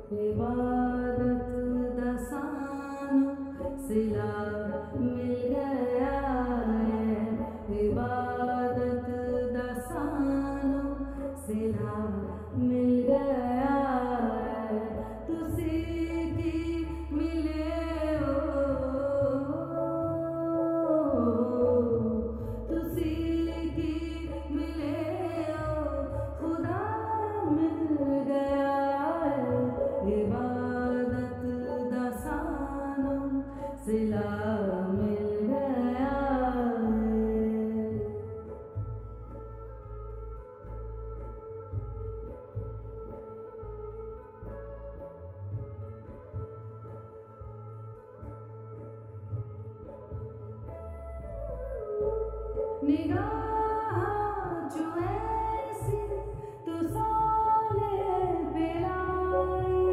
इबादत दा सानू सिला मिल गया है। इबादत दा सानू सिला मिल गया है। तुसी की मिले हो, तुसी की मिले हो, खुदा मिल गया है। इबादत दा सानू सिला मिल गया है। निगाह जो ऐसी तू साले पिलाई,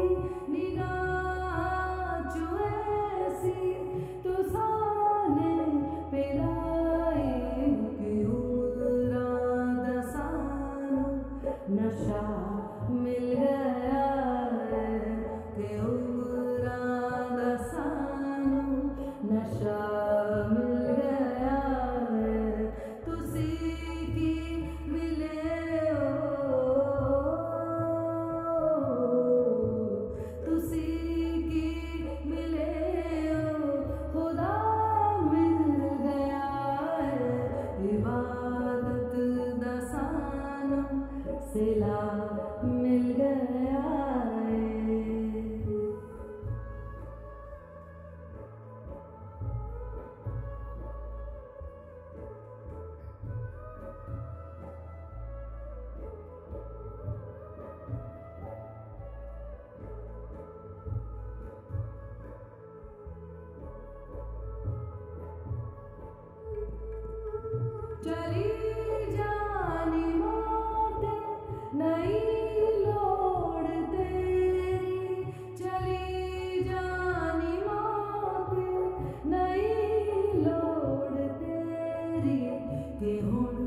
निगाह जो ऐसी तू साले पिलाई, कि उम्रां दा सानू नशा मिल गया है। कि उम्रां दा सानू नशा मिल गया है। तुसी की मिले हो, तुसी की मिले हो, खुदा मिल गया है। इबादत दा सानू सिला मिल गया है। चली जानी मौत नई लोड़ तेरी, चली जानी मौत नई लोड़ तेरी, कि हुण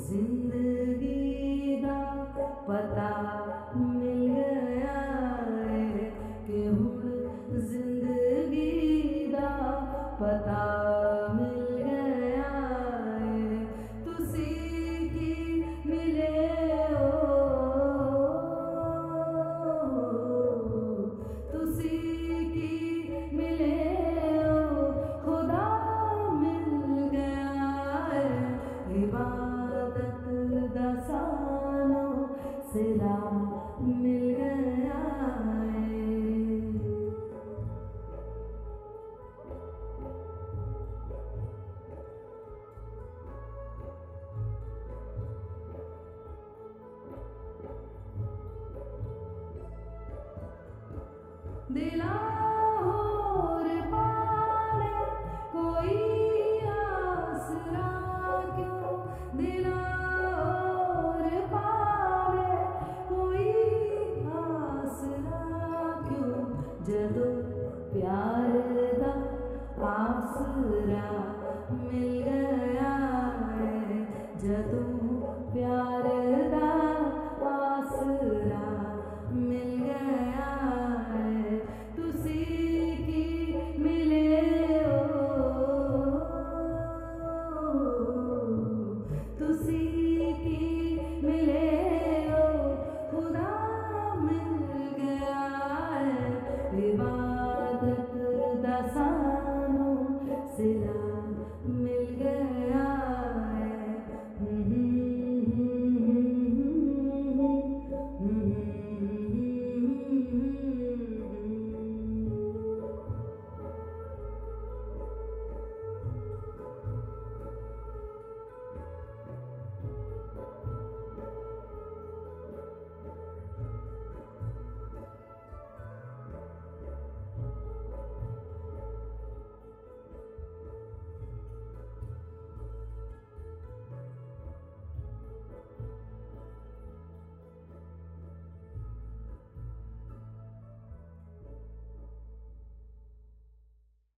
जिंदगी दा पता मिल गया है। कि हुण जिंदगी दा पता मिल गया है। तुसी की मिले हो, तुसी की मिले हो, खुदा मिल गया है। इबादत दा सानू सिला मिल गया है। दिला